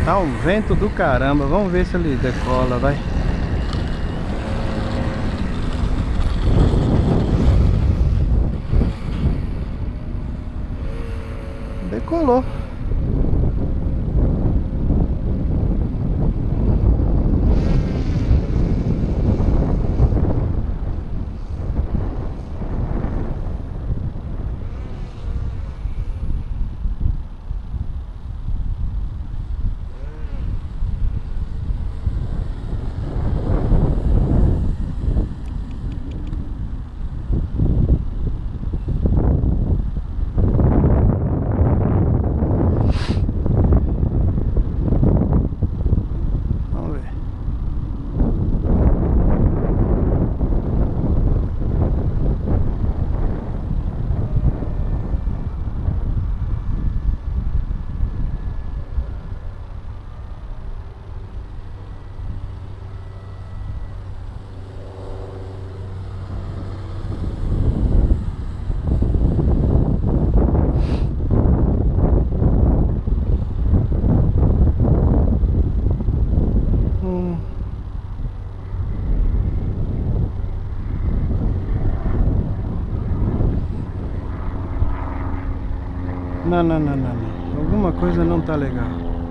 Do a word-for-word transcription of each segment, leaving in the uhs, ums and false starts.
Tá um vento do caramba. Vamos ver se ele decola, vai. Decolou. Não, não, não, não, não. Alguma coisa não tá legal.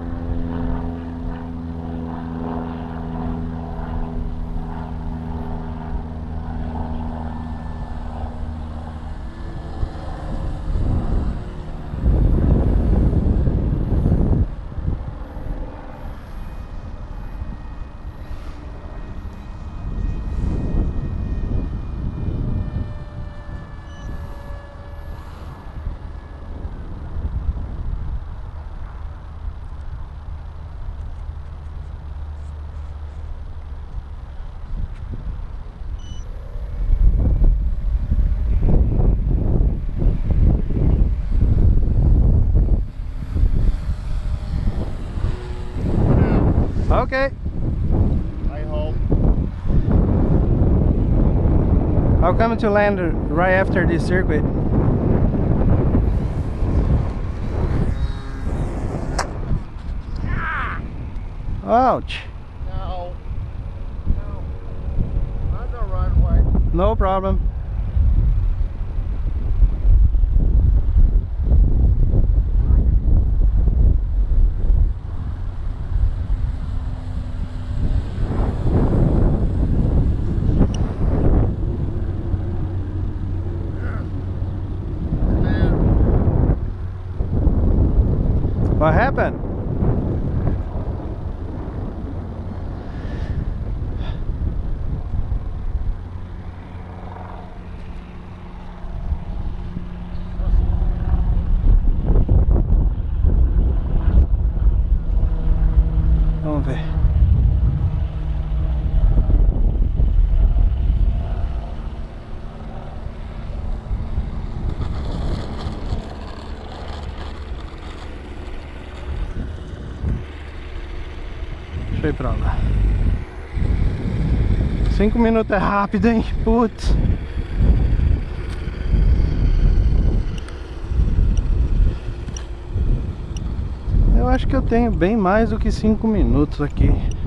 Okay. I hope. I'll come to land right after this circuit. Ouch. No. No. On the runway. No problem. What happened? Vamos ver. Deixa eu ir pra lá. Cinco minutos é rápido, hein? Putz. Eu acho que eu tenho bem mais do que cinco minutos aqui.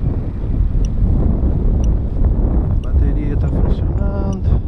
A bateria tá funcionando.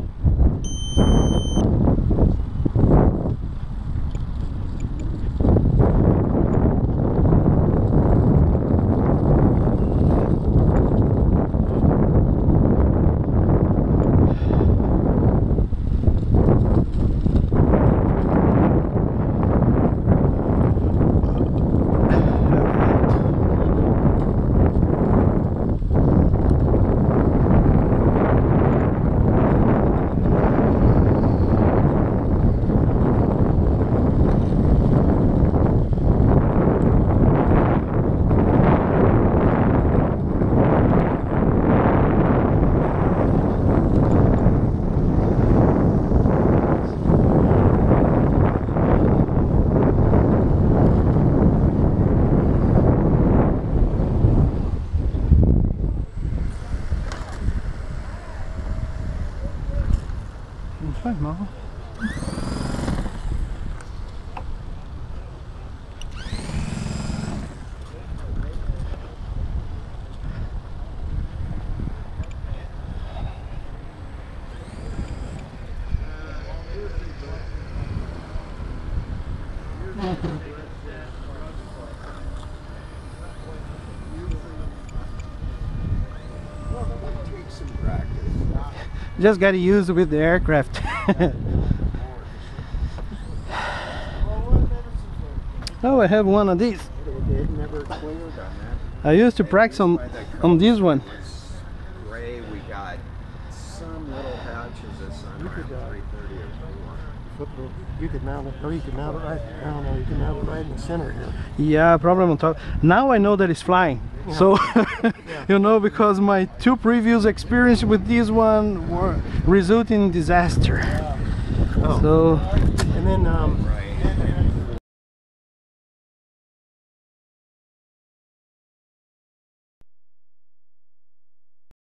Não faz mal. Take some practice. Just got used with the aircraft. Oh, I have one of these. It, it never cleared on that. I used to practice on, on this one. It's gray. We got some little patches of sun You could, around uh, three thirty or four. Flip it, you could mount it, or you could mount it right, I don't know, you can mount it right in the center here. Yeah, problem on top. Now I know that it's flying. Yeah. So, Yeah. you know, because my two previous experience with this one were resulting in disaster. Oh. So, And then, um, Right.